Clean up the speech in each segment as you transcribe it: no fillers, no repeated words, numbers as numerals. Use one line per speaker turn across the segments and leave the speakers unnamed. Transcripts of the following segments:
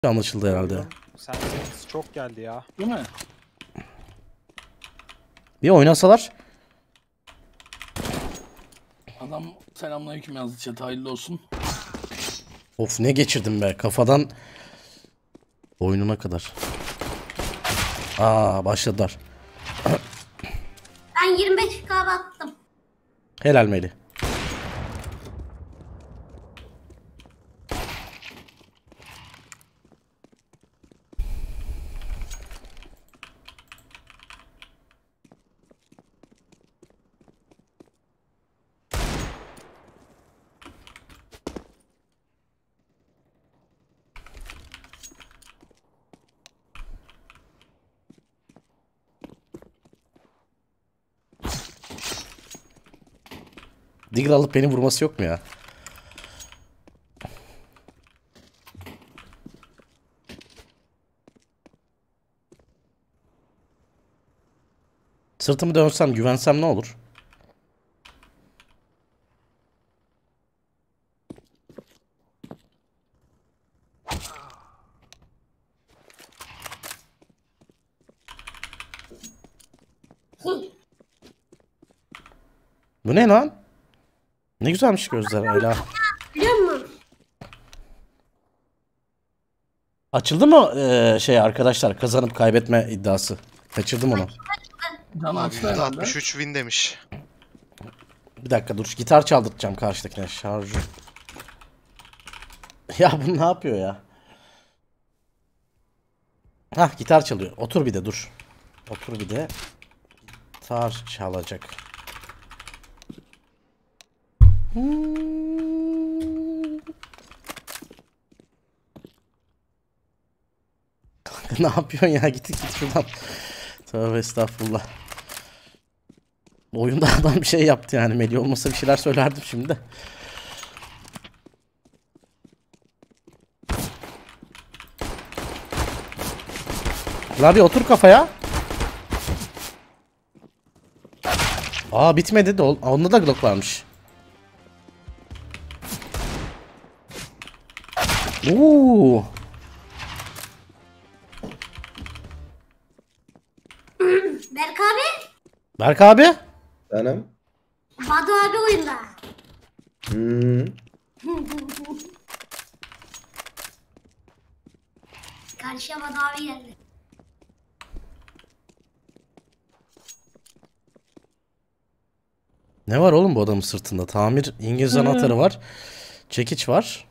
Anlaşıldı herhalde.
Sensiniz çok geldi ya.
Değil mi?
Bir oynasalar.
Adam selamünaleyküm yazdı chat, hayırlı olsun.
Of ne geçirdim be kafadan oyununa kadar. Başladılar.
Ben 25 kahve attım.
Helal Melih. Deagle alıp beni vurması yok mu ya? Sırtımı dönsem, güvensem ne olur? Bu ne lan? Ne güzelmiş gözler Ayla.
Biliyor musun?
Açıldı mı arkadaşlar kazanıp kaybetme iddiası? Kaçırdım onu.
Can açtı herhalde.
63 win demiş.
Bir dakika dur. Gitar çaldırtacağım karşıdakine. Şarjı. Ya bu ne yapıyor ya? Hah gitar çalıyor. Otur bir de dur. Otur bir de. Gitar çalacak. Ne yapıyorsun ya? Git şuradan. Tövbe estağfurullah. Oyunda adam bir şey yaptı yani. Melih olmasa bir şeyler söylerdim şimdi. Abi otur kafaya. Bitmedi de onda da Glock varmış.
Berk abi.
Berk abi.
Benim.
Badu abi oyunda. Karşıya Badu abi geldi.
Ne var oğlum bu adamın sırtında? Tamir İngiliz anahtarı var. Çekiç var.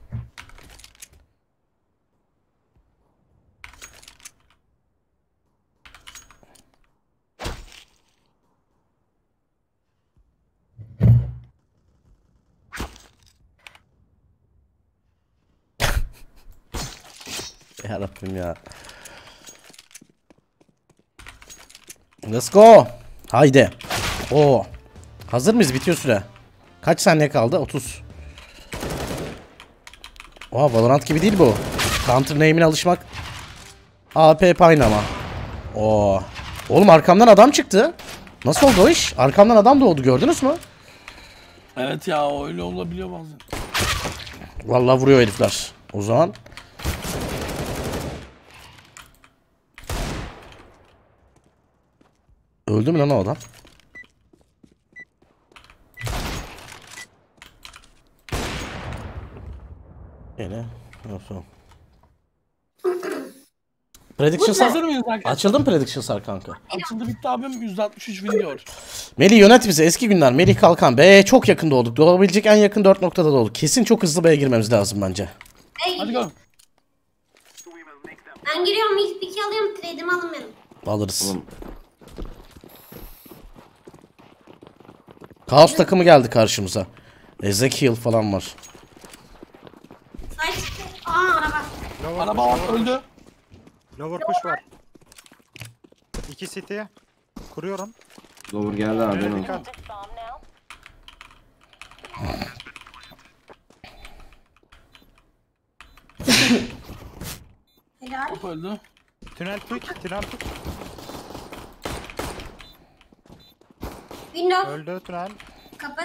Yarabbim ya. Let's go. Haydi. Hazır mıyız? Bitiyor süre. Kaç saniye kaldı? 30. Valorant gibi değil bu. Counter name'ine alışmak. AP paynama. Oğlum arkamdan adam çıktı. Nasıl oldu o iş? Arkamdan adam doğdu, gördünüz mü?
Evet ya, öyle olabiliyor bazen.
Vallahi vuruyor herifler. O zaman öldü mü lan o adam? Yine nasıl? Predictions'lar
Hazır mıyız arkadaşlar?
açıldı mı Predictions'lar kanka?
Açıldı bitti abim, 163 win diyor.
Melih yönet bizi, eski günler. Melih Kalkan. B'ye çok yakın doğduk. Doğabilecek en yakın 4 noktada doğduk. Kesin çok hızlı B'ye girmemiz lazım bence.
Hadi go.
Ben giriyorum. İlk piki alıyorum. Trade'imi almıyorum.
Alırız. Kaos takımı geldi karşımıza. Ezekiel falan var.
Araba.
Araba var, öldü.
Lower push var. 2 city. Kuruyorum.
Lower geldi abi.
Önüne dikkat.
Helal.
Hop öldü.
Tünel quick. Tünel quick.
Window.
Öldü tünel.
Kapı.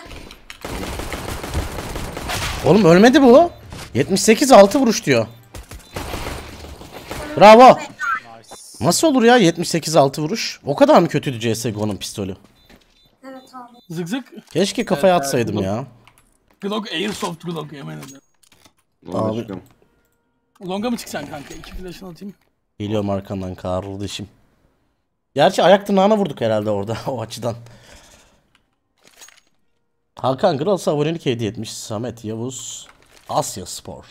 Oğlum ölmedi bu. 78 6 vuruş diyor. Bravo.
Nice.
Nasıl olur ya 78-6 vuruş? O kadar mı kötüydü CSGO'nun pistolü?
Evet abi.
Zık zık.
Keşke kafaya
Evet,
atsaydım
evet.
ya.
Glock Airsoft Glock yemin ederim.
Longa
Abi.
çıkıyorum.
Longa mı çıksan kanka? 2 flash'ını atayım.
Geliyorum arkandan kardeşim. Gerçi ayak tırnağına vurduk herhalde orada o açıdan. Hakan Grals'a abonelik hediye etmiş. Samet Yavuz. Asya Spor.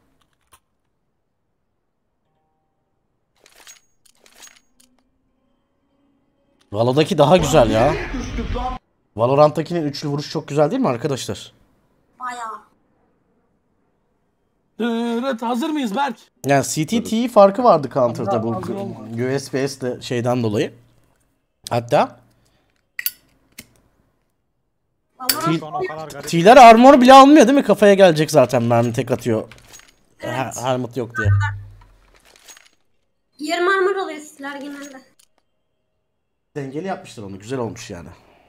Valo'daki daha güzel ya. Valorant'takinin üçlü vuruş çok güzel değil mi arkadaşlar?
Bayağı.
Evet, hazır mıyız Berk?
Yani CTT farkı vardı Counter'da bu
Hazır olma.
USPS de şeyden dolayı. Hatta
Valorant
Şu an o kadar garip.
T'ler armor bile almıyor değil mi? Kafaya gelecek zaten mermi tek atıyor. Helmet yok diye.
yarım armor oluyor sizler genelde.
Dengeli yapmışlar onu. Güzel olmuş yani.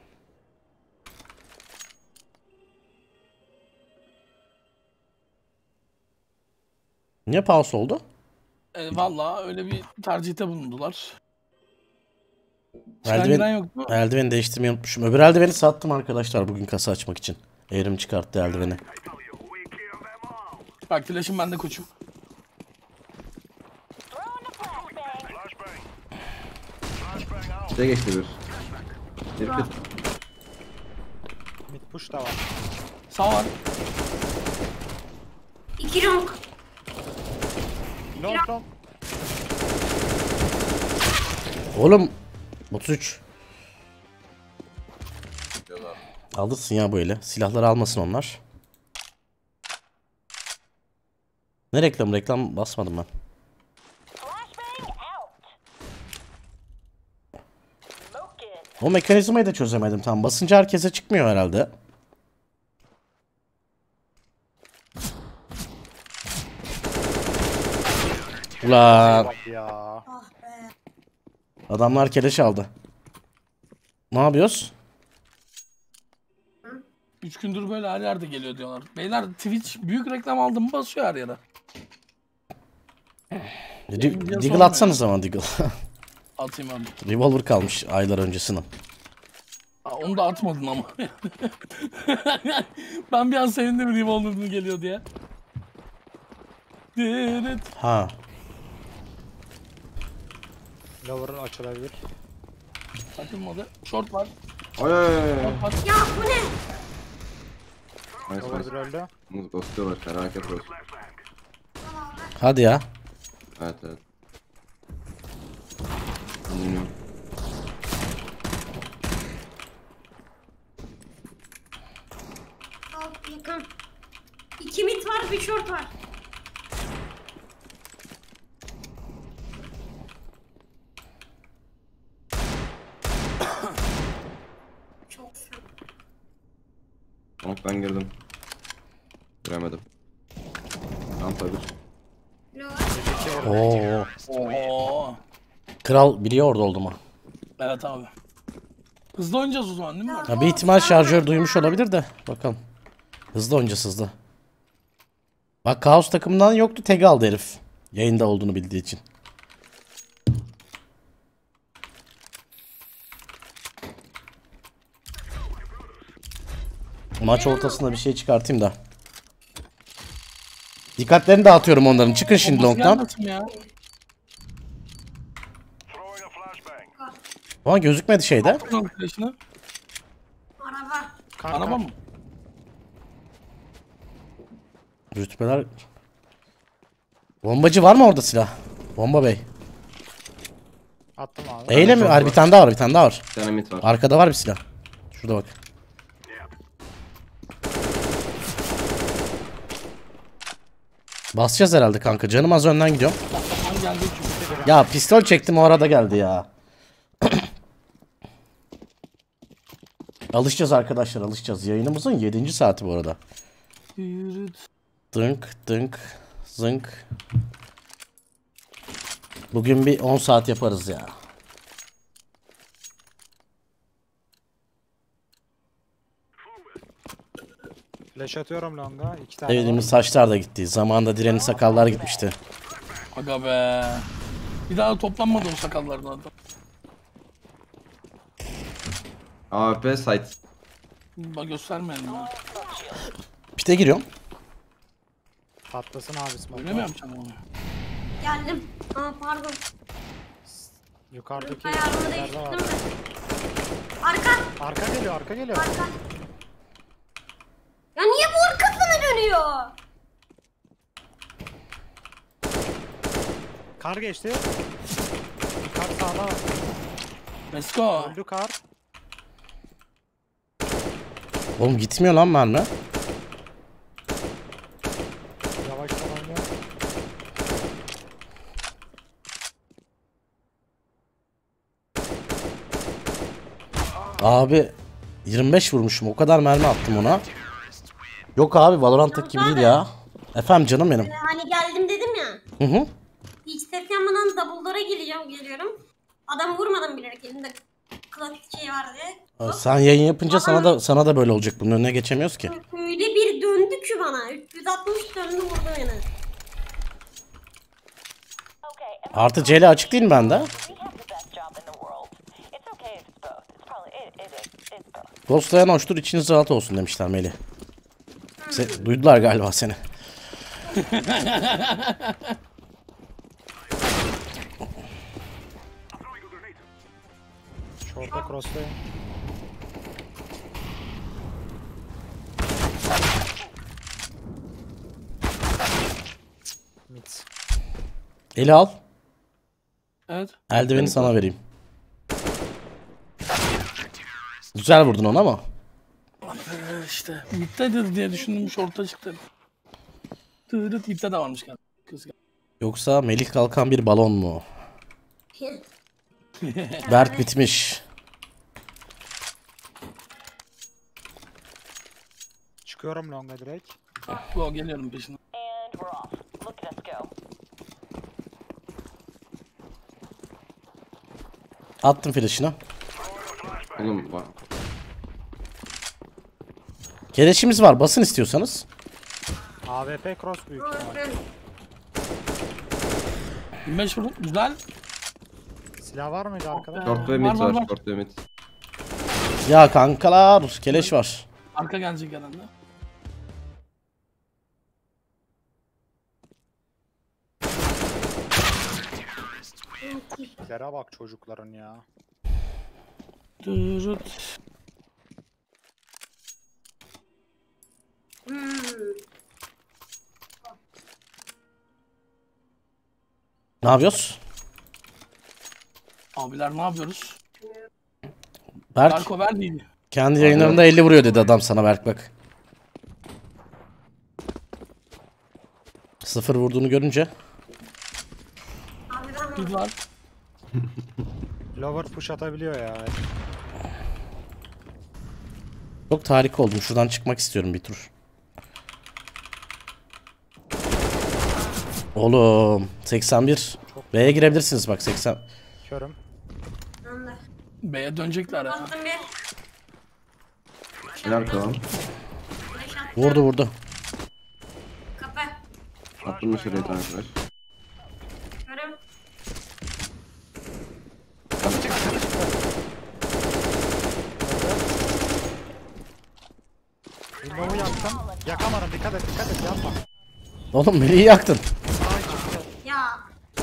Niye pause oldu?
Valla öyle bir tercihte bulundular.
Eldiven,
Çıkan yoktu.
eldiveni değiştirmeyi unutmuşum. Öbür eldiveni sattım arkadaşlar bugün kasa açmak için. Evrim çıkarttı eldiveni.
Bak flash'ım bende koçum.
İşte geçti bir. Bir kız.
Mid push da var.
Sağ var.
2 long.
Long long.
Oğlum 33. Alırsın ya böyle. Silahları almasın onlar. Ne reklam? Reklam basmadım ben. O mekanizmayı da çözemedim tam. Basınca herkese çıkmıyor herhalde. Ulan
Bak ya.
Ah be.
adamlar keleş aldı. Ne yapıyoruz?
3 gündür böyle her yerde geliyor diyorlar. Beyler Twitch büyük reklam aldı mı basıyor her yere.
Deagle atsanız zaman Deagle.
Atayım abi.
Revolver kalmış aylar öncesinden.
Onu da atmadın ama. Ben bir an sevindim Revolver'ın geliyor diye. Evet.
Ha.
Lower'ın açılabilir.
Takılmadı. Short var.
Ay ay ay ay.
Short var.
Ya bu ne?
Nice
Lower
nice.
bir öldü.
Bunu ghostluyorlar. Felaket olsun.
Hadi ya.
Evet evet. Bilmiyorum.
Al yakın. 2 mid var, bir short var. Çok fena.
Long'dan girdim. Giremedim. Rampa bir.
Lower.
Oo.
Oo.
Kral biliyor orada oldu mu?
Evet abi. Hızlı oynayacağız o zaman değil mi?
Ya bir ihtimal şarjör duymuş olabilir de. Bakalım. Hızlı oynayacağız hızlı. Bak Kaos takımından yoktu. Tag aldı herif. Yayında olduğunu bildiği için. Maç ortasında bir şey çıkartayım da. Dikkatlerini dağıtıyorum onların. Çıkın şimdi
Bombası
long'dan.
gelmesin ya.
Ama gözükmedi şeyde.
Long flash'ını.
Araba.
Kanka.
Araba mı?
Rütbeler. Bombacı var mı orada silah? Bomba bey.
Attım abi.
Eyle mi? Var bir tane daha var, bir tane daha var.
Bir tane mid var.
Arkada var bir silah. Şurada bak. Basacağız herhalde kanka. Canım az önden gidiyorum.
Ben geldi çünkü.
Ya pistol çektim o arada geldi ya. Alışacağız arkadaşlar, alışacağız. Yayınımızın 7. saati bu arada.
Yürüt.
Dınk dınk zınk. Bugün bir 10 saat yaparız ya.
Flash atıyorum longa. 2 tane
Evlimin
var.
saçlar da gitti. Zamanında Diren'in sakallar gitmişti.
Aga be. Bir daha toplanmadı o sakallardan adam.
AWP site.
Bak göstermeyelim ya.
Pite giriyorum.
Patlasın abi smoke.
Öyle mi yapacağım onu?
Geldim. Aa pardon.
Yukarıdaki
Ayarımı
yerde
değiştirdim
var.
mi? Arka.
Arka geliyor, arka geliyor.
Arka. Ya niye bu arkasına dönüyor?
Kar geçti. Kar sağda var.
Let's go.
Öldü kar.
Oğlum gitmiyor lan mermi.
Yavaştan oynuyor.
Abi 25 vurmuşum. O kadar mermi attım ona. Yok abi Valorant'taki gibi değil ya. Efendim canım benim.
Hani geldim dedim ya.
Hı hı.
Hiç ses yapmadan double'lara geliyorum. Adamı vurmadım bilerek elimde klasik şey var diye.
Sen yayın yapınca sana da böyle olacak. Bunun önüne geçemiyoruz ki.
Öyle bir döndü ki bana. 360 döndü vurdu beni.
Artı CL açık değil mi bende? Ghostlayan hoştur, içiniz rahat olsun demişler Melih. Duydular galiba seni.
Şorta cross'tayım. Mid.
Eli al.
Evet.
Eldiveni sana vereyim. Güzel vurdun ona ama.
İşte. Mid'dedir diye düşündüm. Short'a çıktı. Tırıt mid'de de varmış galiba. Kız geldi.
Yoksa Melih kalkan bir balon mu? Berk bitmiş.
Çıkıyorum longa direkt.
Go geliyorum peşinden.
Attım flash'ını.
Oğlum bak.
Keleşimiz var. Basın istiyorsanız.
AWP cross büyük ihtimal.
25 vurdum. Güzel.
Silah var mıydı arkada?
Short ve
Var,
mid
var,
var.
var.
Short ve mid.
Ya kankalar. Keleş var.
Arka gelecek herhalde.
Tiplere bak çocukların ya.
Tırıt.
Ne yapıyoruz?
Abiler ne yapıyoruz?
Berk
Darko ver değil.
kendi yayınlarında 50 vuruyor dedi adam sana Berk bak. 0 vurduğunu görünce.
Abi ben
Mid var.
Lower push atabiliyor ya.
Çok tahrik oldum. Şuradan çıkmak istiyorum bir tur. Oğlum 81. B'ye girebilirsiniz bak 80.
Körüm.
ben de.
B'ye dönecekler ya.
Bastım bir.
Helal kalan.
Flash attım.
Vurdu.
Kapı.
Attım dışarıya bir tane flash.
Görüm.
Window'u yaktım. Yakamadım, dikkat et yapma.
Oğlum Melih'i yaktın.
Ya.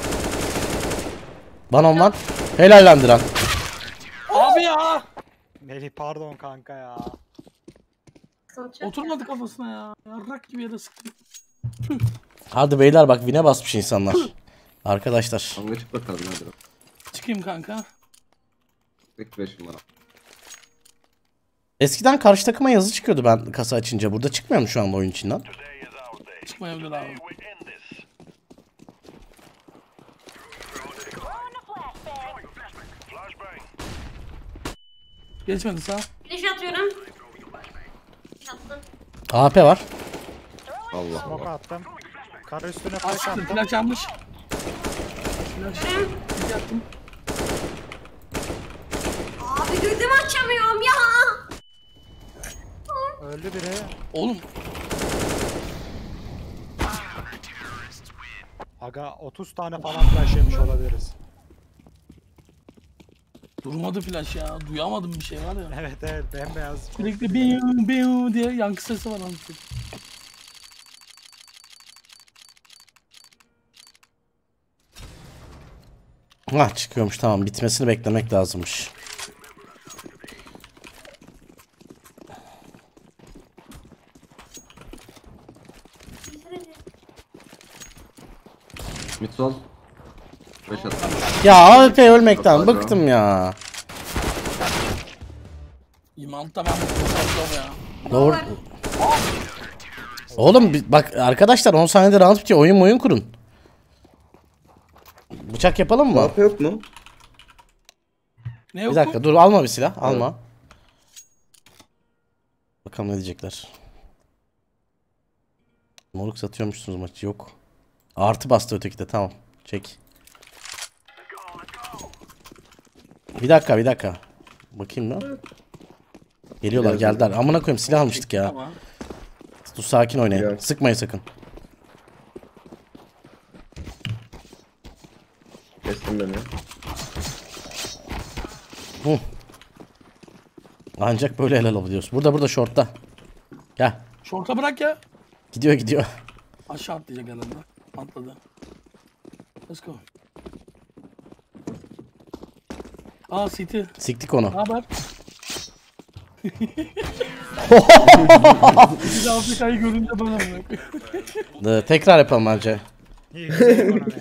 Banon var. Helal lan Diren.
Abi ya.
Melih pardon kanka ya.
Sıkıntı yok.
Oturmadı kafasına ya. Yarrak gibi yere sıktım.
Hadi beyler bak Vine basmış insanlar. Arkadaşlar.
Kavga çık bakalım hadi bak.
Çıkayım kanka.
Tek flash'ım var.
Eskiden karşı takıma yazı çıkıyordu ben kasa açınca. Burada çıkmıyor mu şu anda oyun içinden?
Çıkmayabilir abi. Geçmedi sağ.
Flash atıyorum. Flash attım.
AP var.
Allah
Smoke
Allah.
attım. Kar üstüne flash
Açtım.
attım.
Flash yanmış. Flash.
Görüm.
Flash attım.
Abi gözümü açamıyorum ya.
Öldü biri.
Oğlum.
Aga 30 tane falan flash yemiş olabiliriz.
Durmadı flash ya. Duyamadım bir şey var ya.
Evet evet bembeyaz.
Sürekli biu biu diye yankı sesi var anasını.
Ah çıkıyormuş, tamam, bitmesini beklemek lazımmış.
Mid sol. 5 at.
Ya AWP ölmekten
Yok,
bıktım ya.
İmam tamam. Çok ya.
Doğru. Oğlum bak arkadaşlar, 10 saniyede round bitiyor. Oyun kurun. Bıçak yapalım mı?
AP yok mu?
Ne
Bir
yok
dakika dur, alma bir silah. Alma. Bakalım ne diyecekler. Moruk satıyormuşsunuz maçı. Yok. Artı bastı öteki de, tamam. Çek. Bir dakika. Bakayım mı? Geliyorlar, geldiler. Amına koyayım, silah almıştık ya.
Tamam.
Dur, sakin oynayın.
Geliyor.
Sıkmayın sakın.
Kestim beni.
Ancak böyle helal oluyoruz. Burada shortta. Gel.
Şorta bırak ya.
Gidiyor.
Aşağı atlayacak herhalde. Atladı. Let's go. Aa City.
Siktik onu.
Ne haber? Bir de Afrika'yı görünce ben anlıyorum.
Tekrar yapalım bence.
İyi güzel ekonomi.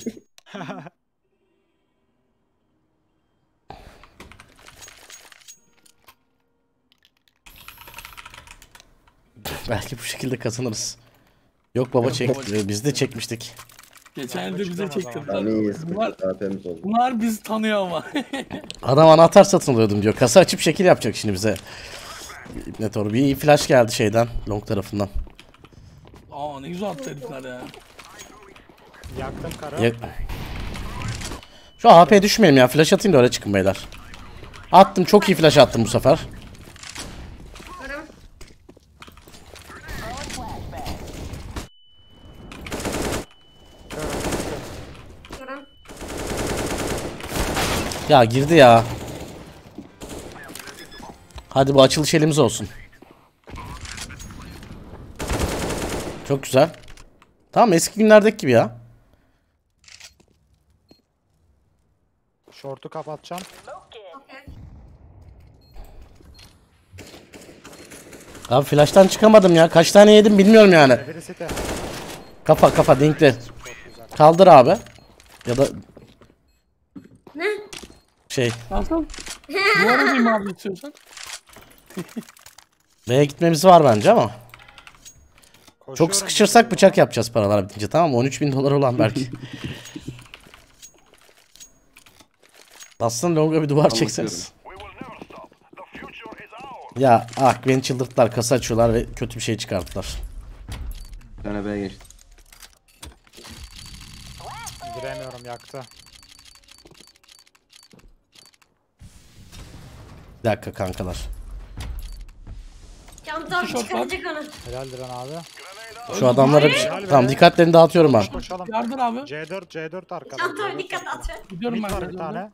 Belki bu şekilde kazanırız. Yok baba, biz de çekmiştik.
Geçen yılda bize
Tamam,
çektirdiler.
İyi
Bunlar,
sıkıntı. AP'miz oldu.
bunlar bizi tanıyor ama.
Adam anahtar satın alıyordum diyor. Kasa açıp şekil yapacak şimdi bize. Ne doğru, bir flash geldi şeyden, long tarafından.
Aa ne güzel attı herifler ya.
Yaktım karı.
Ya- Şu AP düşmeyelim ya, flash atayım da öyle çıkın beyler. Attım, çok iyi flash attım bu sefer.
Görüm. Görüm.
Ya girdi ya. Hadi bu açılış elimiz olsun. Çok güzel. Tamam, eski günlerdeki gibi ya.
Short'u kapatacağım.
Okey.
Abi flash'tan çıkamadım ya. Kaç tane yedim bilmiyorum yani.
Birisi de.
Kafa dinkli. Kaldır abi. Ya da
Ne?
şey,
Nasıl? Duvara diyeyim abi istiyorsan.
B'ye gitmemiz var bence ama. Çok
Koşuyorum.
sıkışırsak bıçak yapacağız paralar bitince, tamam mı? 13.000 dolar olan belki. Aslında longa bir duvar çekseniz. Ya beni çıldırttılar, kasa açıyorlar ve kötü bir şey çıkarttılar.
Bir tane B'ye geçti.
Giremiyorum, yaktı.
Bir dakika kankalar.
Çantam
Tişört
çıkaracak onu.
Helal Diren abi.
Şu adamlara bir şey... Tamam, dikkatlerini dağıtıyorum ben.
Koşalım.
Yardır abi.
C4 arkada.
Çantama dikkat at.
Gidiyorum
Mid
ben
var
de.
bir tane.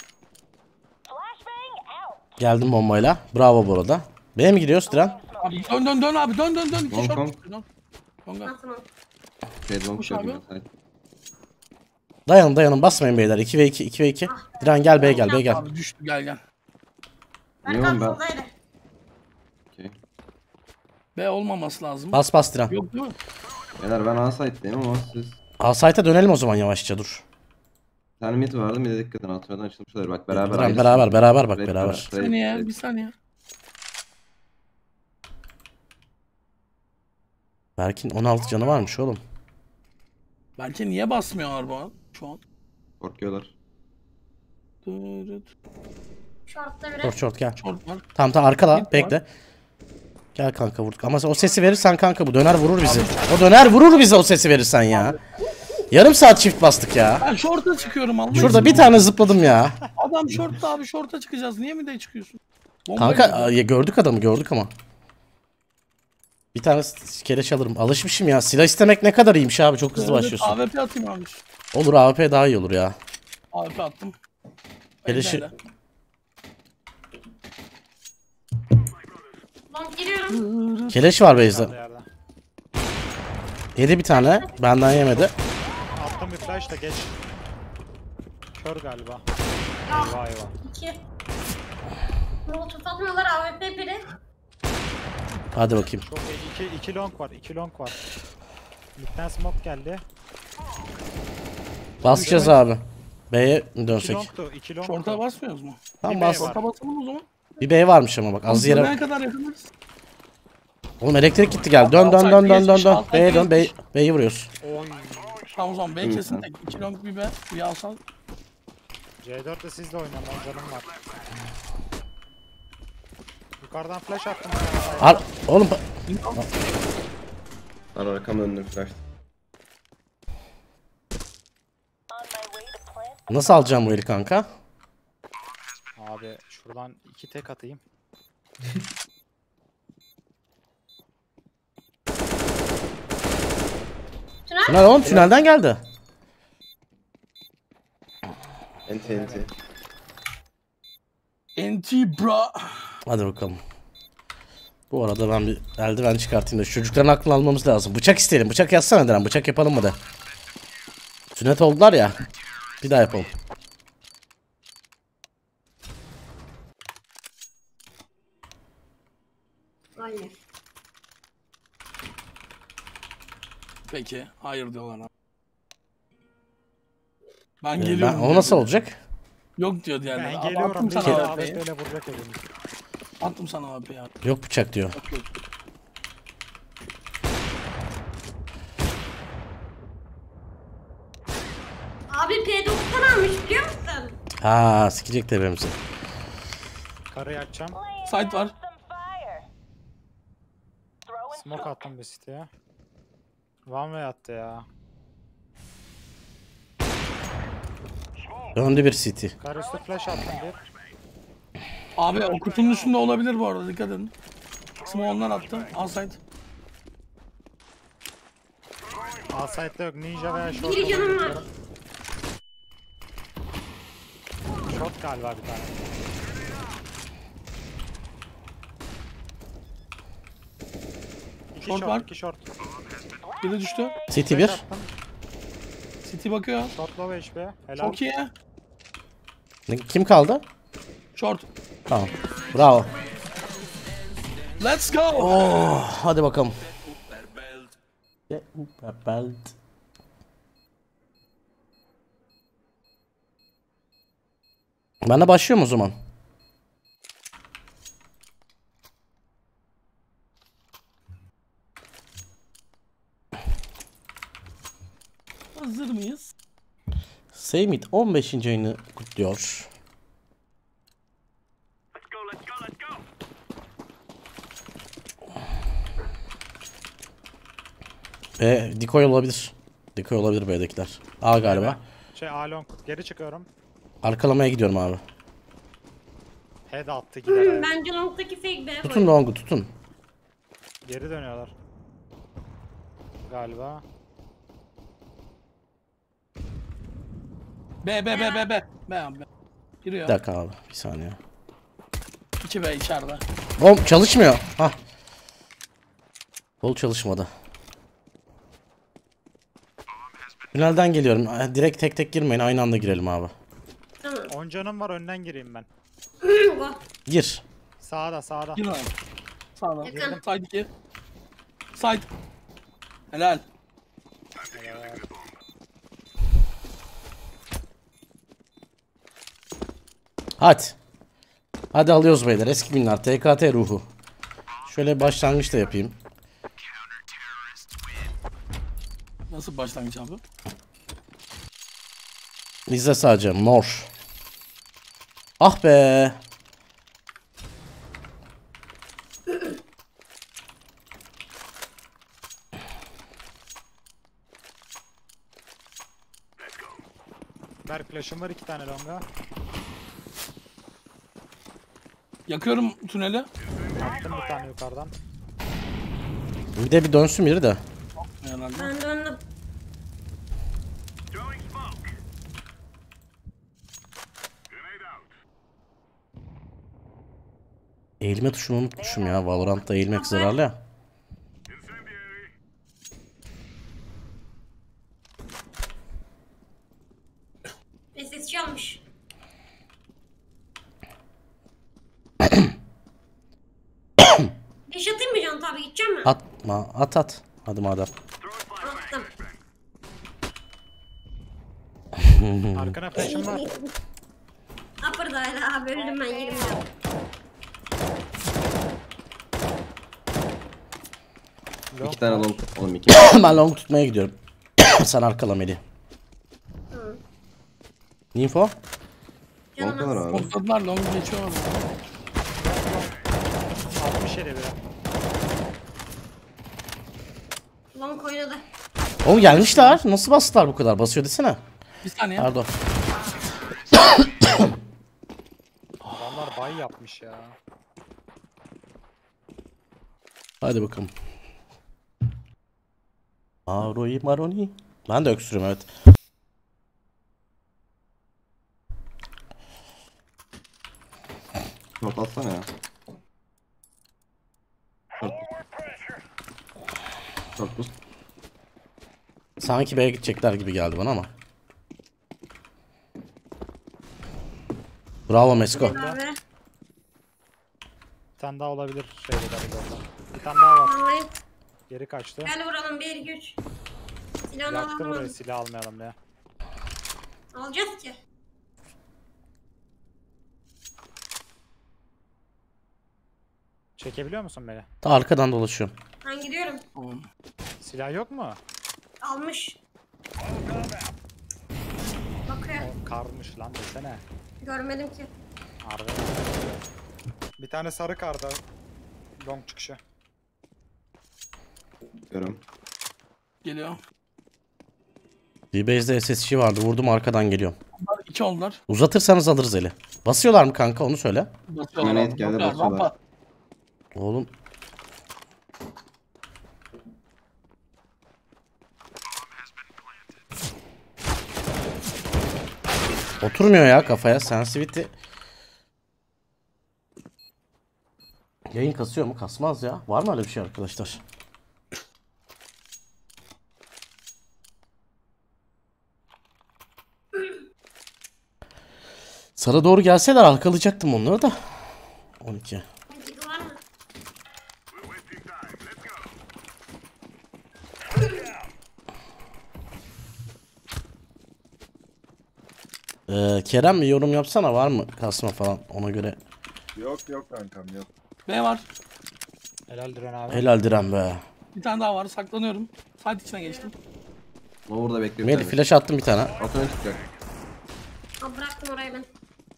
Geldim bombayla. Bravo bu arada. B'ye mi gidiyoruz Diren?
Abi dön abi dön. İki
Long
şort
long.
çıktı, dön. Longa.
Tamam.
Şey long
Koş abi.
gördüm.
Dayanın basmayın beyler. 2v2. Diren gel, B'ye gel.
Abi düştü gel.
Niye
Berkan
oğlum ben?
soldaydı.
Okey.
B olmaması lazım.
Bas Diren.
Yok değil mi?
Beyler ben A site'deyim ama siz...
Asayt'a dönelim o zaman yavaşça, dur.
Bir tane mid vardı, mid'e dikkat edin. Atmadan açılmışlar. Bak beraber.
Diren,
aynısı.
beraber bak,
Red
beraber.
var,
Bir
red,
saniye
red.
bir saniye.
Berk'in 16 canı varmış oğlum.
Belki niye basmıyorlar bu an? Şu an.
Korkuyorlar.
Dırıt.
Short'ta biri.
Short gel.
Short var.
Tamam arkala,
Mid var.
bekle. Gel kanka, vurduk. Ama o sesi verirsen kanka, bu döner vurur bizi. O döner vurur bizi, o sesi verirsen ya. Yarım saat çift bastık ya.
Ben short'a çıkıyorum Allah
Şurada
için.
bir tane zıpladım ya.
Adam short'ta abi short'a çıkacağız. Niye mi de çıkıyorsun? Bombayı
Kanka gördük adamı, gördük ama. Bir tane keleş alırım. Alışmışım ya. Silah istemek ne kadar iyiymiş abi. Çok hızlı başlıyorsun.
AWP atayım abi.
Olur, AWP daha iyi olur ya.
AWP attım.
Keleşi...
Ellerle.
Long giriyorum.
Keleş var base'de.
Kaldı yerde.
Yedi bir tane. Benden yemedi.
Attım bir flash da geç. Kör galiba. Eyvah eyvah.
2. Molotov atmıyorlar AWP biri.
Hadi bakayım.
Çok iyi. 2 long var. 2 long var. Midden smoke geldi.
Basacağız abi. B'ye mi
2
dönsek?
long'tu. 2 long.
Short'a basmıyoruz mu?
Tamam
Bir
bas.
B var.
Short'a basalım o zaman.
Bir B varmış ama bak az
Ne
yere.
kadar yakınız?
Oğlum elektrik gitti gel. Dön dön dön dön dön dön.
Altı
B'ye dön.
geçmiş.
B'yi vuruyoruz.
Oy.
Tamam o zaman B kesin tek. 2 long bir B. Bir alsal.
C4 de sizle oynayalım. Canım var. Yukarıdan flash attım.
Oğlum
Lan arkam önüne flash.
nasıl alacağım bu eli kanka?
Abi şuradan 2 tek atayım.
Tünel oğlum, tünelden geldi.
Enti enti.
NT bra.
Hadi bakalım. Bu arada ben bir eldiven çıkartayım da şu çocukların aklını almamız lazım. Bıçak isteyelim. Bıçak yazsana Diren. Bıçak yapalım mı de. Sünnet oldular ya. Bir daha yapalım.
Hayır.
Peki. Hayır diyorlar abi. Ben geliyorum.
O nasıl olacak?
Yok diyor diğerleri.
Ben
Abi,
geliyorum.
attım
Bir
sana
kere
AWP'yi.
AWP'yle vuracak elini.
Attım sana AWP'yi abi.
Yok bıçak diyor.
Yok yok.
Abi P90 almış biliyor musun?
Ha, sikecek tepemizi.
Karayı açacağım.
Site var.
Smoke attım bir siteye. One way attı ya.
Döndü bir city.
Kar üstü flash attım bir.
Abi o kutunun üstünde olabilir bu arada, dikkat edin. Small'lar attı. Outside.
Outside'da yok. Ninja veya short.
Bir canım var.
Short galiba bir tane. İki
Short
short,
var.
2 short.
Biri düştü.
City
Flash
bir.
attım.
City bakıyor.
Short low HP. Helal.
Çok iyi.
Kim kaldı?
Short.
Tamam. Bravo.
Let's go.
Oh, hadi bakalım. Belt. Ben de başlıyorum o zaman.
Hazır mıyız?
Seymit 15. ayını kutluyor. Decoy olabilir. Decoy olabilir B'dekiler. A galiba.
A long. Geri çıkıyorum.
Arkalamaya gidiyorum abi.
Head attı gider.
Bence long'daki fake B
Tutun longu tutun.
Geri dönüyorlar. Galiba.
B. B abi. Giriyor.
Bir dakika abi. Bir saniye.
2 B içeride.
Oğlum çalışmıyor. Hah. Kol çalışmadı. Tünelden geliyorum. Direkt tek tek girmeyin. Aynı anda girelim abi.
Tamam.
10 canım var, önden gireyim ben.
Go.
Gir.
Sağda.
Gir abi. Sağdan.
Yakın.
Side 2. Side. Helal.
Hadi. Hadi alıyoruz beyler. Eski günler. TKT ruhu. Şöyle başlangıç da yapayım.
Nasıl başlangıç abi?
İzle sadece. Mor. Ah be.
Berk flash'ım var 2 tane longa.
Yakıyorum tüneli.
Attım bir tane yukarıdan.
Bir de bir dönsün biri de.
Herhalde.
Ben döndüm.
Eğilme tuşunu unutmuşum ya. Valorant'ta eğilmek zararlı ya.
SSC almış. Deş atayım mı Can tabi gideceğim mi?
Atma. At. Hadi madem.
Attım.
Arkana flash'ım var.
Upper'da hala abi öldüm ben yerimde.
Long.
2 tane long. Oğlum 2.
Ben long tutmaya gidiyorum. Sen arkala Melih. Info?
Long var abi.
Ortadılar long geçiyor.
67 bile.
Long oynadı.
Oğlum gelmişler. Nasıl bastılar bu kadar? Basıyor desene.
Bir saniye.
Pardon.
Adamlar bay yapmış ya.
Hadi bakalım. Maroni maroni. Ben de öksürüyorum evet.
Short atsana ya. Short. Short boost.
Sanki B'ye gidecekler gibi geldi bana ama. Bravo Mesko.
Abi.
Bir tane daha olabilir şeyde orada. Bir tane daha var.
Vallahi
Geri kaçtı.
gel vuralım 1 2 3. Silahını
Yaktı burayı,
alalım.
silah almayalım ya.
Alacağız ki.
Çekebiliyor musun beni?
Ta arkadan dolaşıyorum.
Ben gidiyorum.
Tamam.
Silah yok mu?
Almış. Bakıyor.
O karmış lan desene.
Görmedim ki.
Harbi. Bir tane sarı karda. Long çıkışı.
Görüyorum.
Geliyor.
D-Base'de SSC vardı. Vurdum arkadan geliyorum.
Bunlar 2 oldular.
Uzatırsanız alırız eli. Basıyorlar mı kanka onu söyle.
Basıyorlar.
Manet geldi,
Bakıyorlar,
basıyorlar.
rampa.
Oğlum. Oturmuyor ya kafaya. Sensitivity. Yayın kasıyor mu? Kasmaz ya. Var mı öyle bir şey arkadaşlar? Sana doğru gelseler arkalayacaktım onları da. 12.
Hadi var mı?
Kerem bir yorum yapsana var mı kasma falan ona göre.
Yok kankam yok.
B var.
Helal Diren abi.
Helal Diren be.
Bir tane daha var. Saklanıyorum. Site içine geçtim.
Lower'da bekliyor.
Melih flash attım bir tane.
Altına çıkacak.
Aa, bıraktım orayı ben.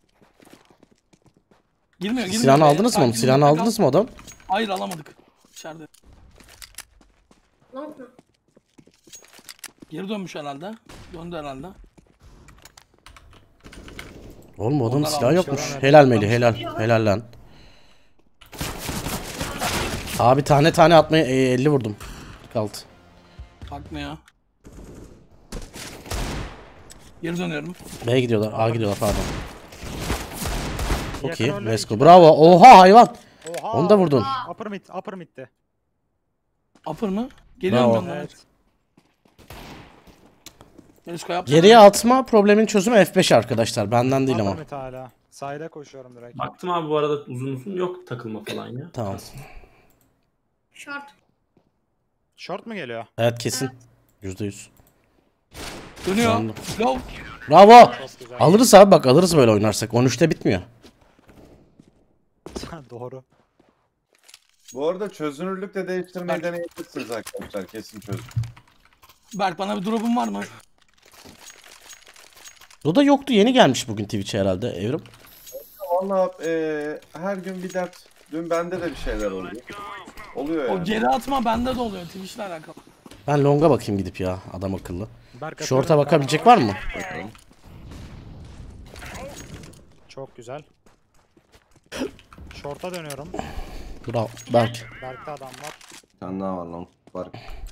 Girmiyor.
Silahını aldınız mı? Silahını aldınız mı adam?
Hayır alamadık. İçeride.
Long mu?
Geri dönmüş herhalde. Döndü herhalde.
Oğlum adamın
Onlar
silahı
almış,
yokmuş.
göremedim.
Helal Melih helal. Helal lan. Abi tane atmaya 50 vurdum. Kaldı.
Bakmıyor. Geri dönüyorum.
B'ye gidiyorlar. A gidiyorlar pardon. Çok
Yakın
iyi.
öyle
Mesko.
iki-
Bravo. Oha hayvan.
Oha.
Onu da vurdun.
Upper mid'de.
Upper mı? Geliyorum
Bravo.
ben de.
Evet.
Mesko yapsana.
Geriye atma problemin çözümü F5 arkadaşlar. Benden değil ama.
Upper mid hala. Sahile koşuyorum direkt.
Baktım abi bu arada uzun yok takılma falan ya.
Tamam.
Short.
Short mu geliyor?
Evet kesin. %100.
Dönüyor.
Döndüm.
Low.
Bravo.
Çok güzel.
Alırız abi bak alırız böyle oynarsak. 13'te bitmiyor.
Doğru.
Bu arada çözünürlük de değiştirmeyi
Bak.
deneyebilirsiniz arkadaşlar. Kesin çözün.
Berk bana bir drop'un var mı?
Doda yoktu yeni gelmiş bugün Twitch'e herhalde Evrim.
Valla her gün bir dert. Dün bende de bir şeyler oluyor. Oluyor
O
yani.
geri atma bende de oluyor. Twitch'le alakalı.
Ben long'a bakayım gidip ya adam akıllı.
Berk
Short'a
atıyorum.
bakabilecek var mı?
Bakalım.
Çok güzel. Short'a dönüyorum.
Bravo. Berk.
Berk'te adam var.
tane daha var long. Var.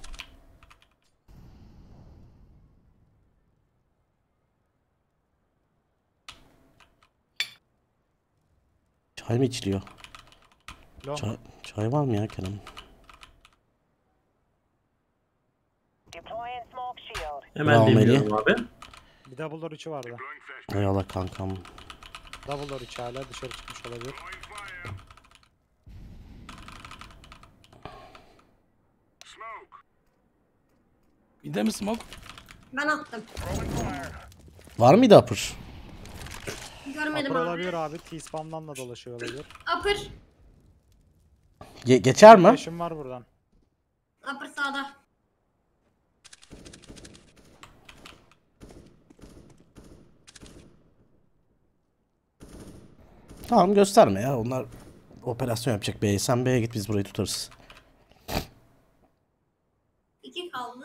Çay mı içiliyor?
Long.
Çay var mı ya Kerem?
Hemen
Bravo
demiyorum abi.
Bir double door 3'ü vardı.
Eyvallah kankam.
Double door 3 hala dışarı çıkmış olabilir.
Bir de mi smoke?
Ben attım.
Var mıydı upper?
Görmedim
Upper
abi.
olabilir abi. T-spam'dan da dolaşıyor olabilir.
Upper.
Geçer mi?
Flash'ım var buradan.
Upper sağda.
Tamam gösterme ya. Onlar operasyon yapacak B'ye. Sen B'ye git, biz burayı tutarız.
2 kaldı.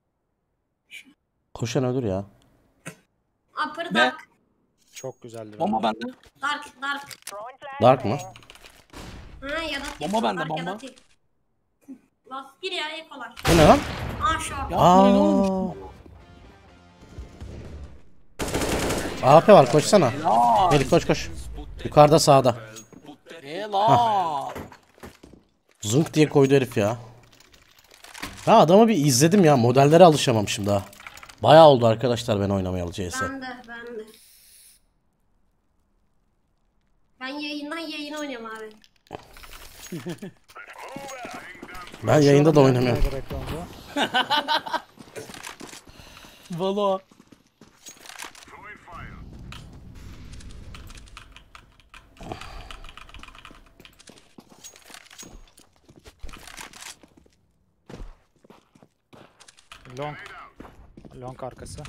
Koşan ölür ya.
Upper
Ne?
dark.
Çok güzeldi.
Bomba bende.
Dark.
Dark mı?
Ha ya da
Bomba bende,
dark ya da
bomba.
tip. Last bir ya ekolar.
Bu ne lan?
Aa short.
Yapmayın oğlum.
AP var, koşsana.
Ya.
Melih koş koş. Yukarıda sağda.
La.
Zınk diye koydu herif ya. Ha adamı bir izledim ya. Modellere alışamamışım daha. Bayağı oldu arkadaşlar ben oynamayalı CS.
Ben de. Ben yayından yayına oynuyorum abi.
Ben yayında da oynamıyorum.
Direkt longu.
Valla.
Long. Long arkası.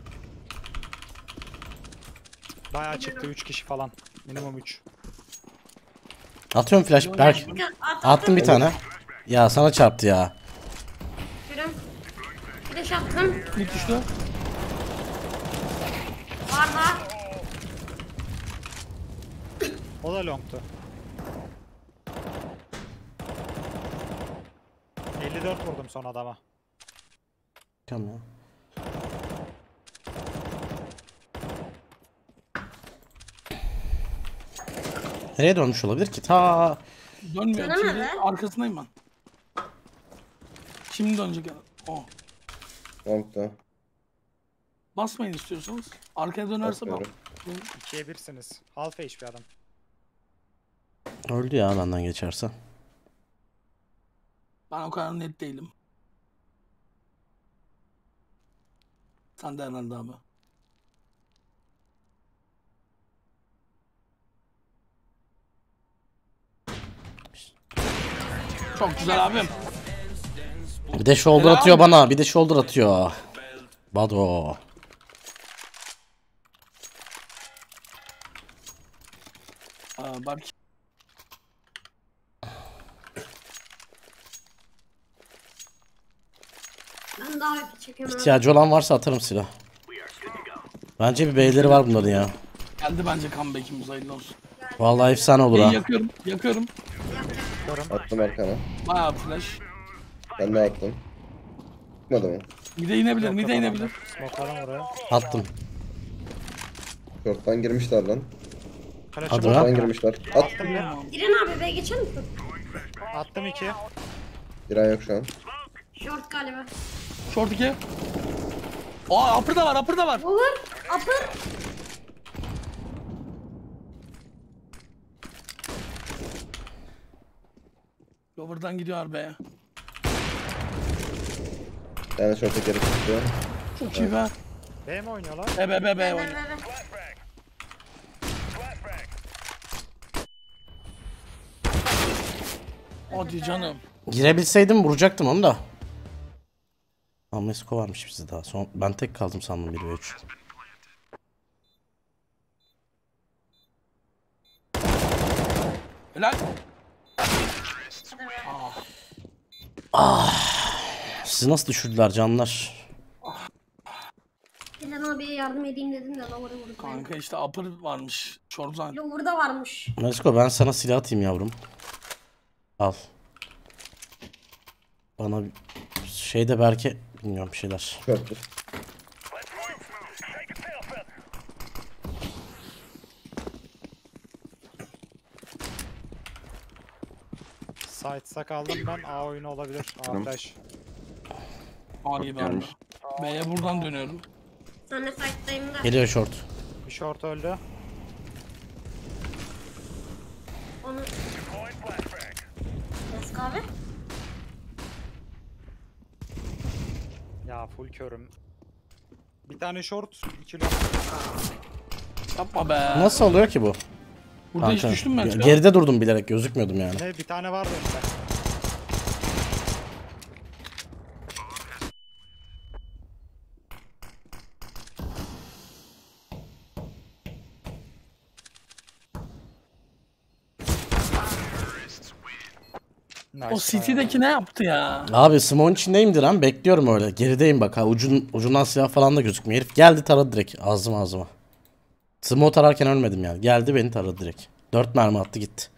Bayağı çıktı 3 kişi falan. Minimum 3.
Atıyorum flash. Berk. Attım bir tane. Ya sana çarptı ya.
Görüm. Flash attım.
İlk düştü.
Var.
O da long'tu. 54 vurdum son adama.
Tamam ya. Nereye dönmüş olabilir ki? Ta
Dönmüyor.
Dönemedi.
Şimdi arkasındayım ben. Şimdi dönecek. Oh.
Long'da.
Basmayın istiyorsanız. Arkaya dönerse bak.
Bakıyorum.
2'ye 1'siniz. Half HP adam.
öldü ya benden geçerse.
Ben o kadar net değilim. Sen de herhalde abi. Çok güzel abim.
Bir de shoulder atıyor bana. Bir de shoulder atıyor. Bado.
Bak.
Ben daha çekemem.
İhtiyacı olan varsa atarım silah. Bence bir beyleri var bunların ya.
Geldi bence comeback'imiz, hayırlı olsun.
Vallahi efsane olur ha.
Yakıyorum. Yakıyorum.
Attım arkana.
Bayağı flash.
Ben de attım. Çıkmadı mı?
Mide inebilir. Mide inebilir.
Smoke'ladım oraya.
Attım.
Short'tan girmişler lan.
Flash'ım
Hadi
var.
lan.
Short'tan girmişler. At.
Attım ya.
Girin abi be geçer misin?
Attım 2.
Giren yok şu an.
Short galiba.
Short 2. Aa, upper da var. Upper da var.
Over. Upper.
Over'dan gidiyor be.
Yani short'a geri çıktı.
Çok iyi be.
B mi oynuyorlar?
Be oynuyor. Hadi canım.
Girebilseydim vuracaktım onu da. Amesko varmış bizde daha. Ben tek kaldım sandım 1 ve 3.
Helal.
Sizi nasıl düşürdüler canlar?
Dilan abiye yardım edeyim dedim de lower'ı vurduk.
Kanka işte upper varmış. Short zone.
Lower'da varmış.
Mesko ben sana silah atayım yavrum. Al. Bana şeyde belki bilmiyorum bir şeyler.
Kördür.
Sights'a kaldım ben. A oyunu olabilir. A
Tamam.
flash.
A gibi abi.
Gelmiş.
B'ye buradan dönüyorum.
Sen de site'dayım da.
Geliyor short.
Bir short öldü.
Onu... Esk abi.
Ya full körüm. Bir tane short, 2 long.
Yapma be.
Nasıl oluyor ki bu?
Burada hiç
Kanka,
düştüm ben.
geride durdum bilerek gözükmüyordum yani.
Ne bir tane vardı işte. Nice
O City'deki ne yaptı ya?
Abi smoke'un içindeyimdir lan, bekliyorum öyle. Gerideyim bak ha, ucundan silah falan da gözükmüyor. Herif geldi taradı direkt ağzıma. Smoke tararken ölmedim yani. Geldi beni taradı direkt. 4 mermi attı gitti.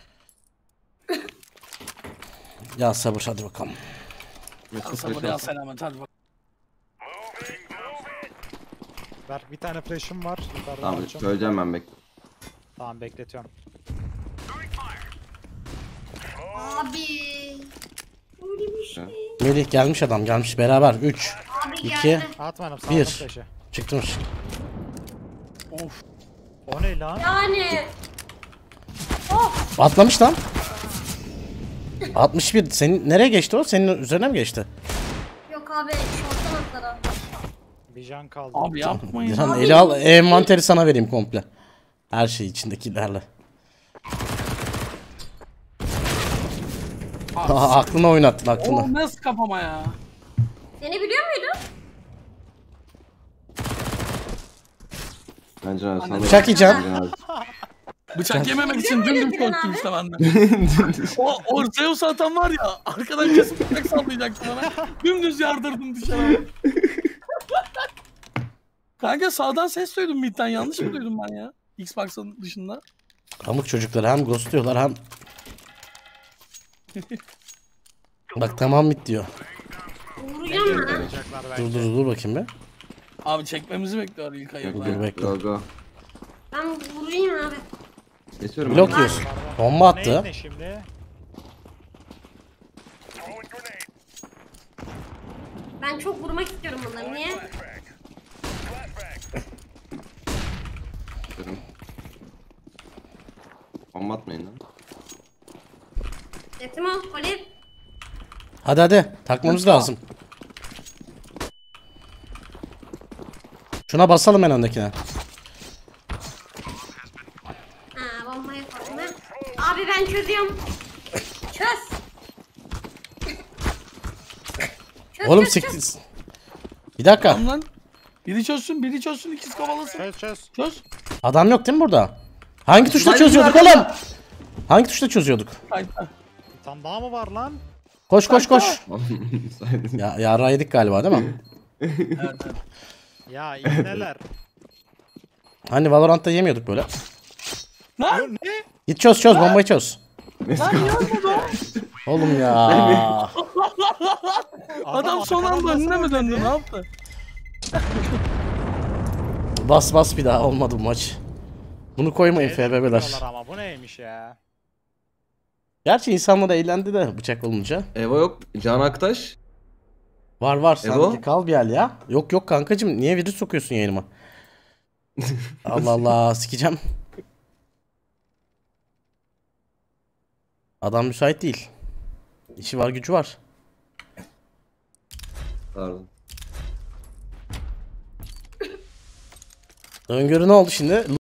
Ya sabır hadi bakalım.
Mesut
Sabır
flash
ya
alsın.
selamet hadi bak.
Ver bir tane flash'ım var. Yukarıdan
Tamam
atacağım.
söyleyeceğim ben bekle.
Tamam bekletiyorum.
Abi. Öyle bir şey.
Melih gelmiş, adam gelmiş beraber. 3
Abi
2
geldi.
Atmadım saldım
Bir.
flash'ı.
çıktım.
Of.
O ne lan?
Yani.
Atlamış lan. 61. Senin nereye geçti o? Senin üzerine mi geçti?
Yok abi. Şorttan atladı.
Bir can kaldı.
Abi yapmayın.
Sen eli al, envanteri sana vereyim komple. Her şey içindekilerle. Aa, aklına oynattın aklına.
O nasıl kafama ya?
Seni biliyor muydun?
Bence abi sana
Bıçak yiyeceğim.
Bıçak yememek için dümdüz
Bilmiyorum
korktum
abi.
işte benden. O Zeus atan var ya, arkadan kesip bıçak sallayacaktı bana. Dümdüz yardırdım dışarı. Kanka sağdan ses duydum midden, yanlış mı duydum ben ya? Xbox'ın dışında.
Pamuk çocukları hem ghostluyorlar hem... Bak tamam bit diyor.
Vuracağım lan.
Yapacaklar belki.
Dur bakayım be.
Abi çekmemizi bekliyor ilk ayı.
Dur bekle.
Go go.
Ben vurayım abi.
Kesiyorum
Blok
abi.
yiyorsun. Bomba attı.
Ne şimdi?
Ben çok vurmak istiyorum bunları. Niye?
Kesiyorum. Bomba atmayın lan.
Teslim ol. Polis.
Hadi takmamız lazım. Şuna basalım en öndekine.
Ha bombayı koydum ben. Abi ben çözüyorum. Çöz. Çöz,
Oğlum
çöz, çöz.
siktir. Bir dakika.
Tamam lan. Biri çözsün, ikiz kovalasın.
Çöz.
Çöz.
Adam yok değil mi burada? Hangi tuşla çözüyorduk oğlum? Hangi tuşla çözüyorduk?
Kayıtta.
Bir tane daha mı var lan?
Koş.
Saydın.
Yara yedik galiba değil mi?
Evet, evet.
Ya iğneler.
Hani Valorant'ta yemiyorduk böyle.
Lan!
Ne?
Git çöz bombayı çöz.
Lan niye olmadı o?
Oğlum ya.
Adam son anda önüne mi döndü? Ne yaptı?
Bas bir daha, olmadı bu maç. Bunu koymayın FBB'ler.
Diyorlar ama bu neymiş ya?
Gerçi insanlar eğlendi de bıçak olunca.
Evo yok. Can Aktaş.
Var sen
Evo?
kal bir el ya. Yok kankacım, niye virüs sokuyorsun yayınıma? Allah Allah, sikeceğim. Adam müsait değil. İşi var gücü var.
Pardon.
Öngörü ne oldu şimdi?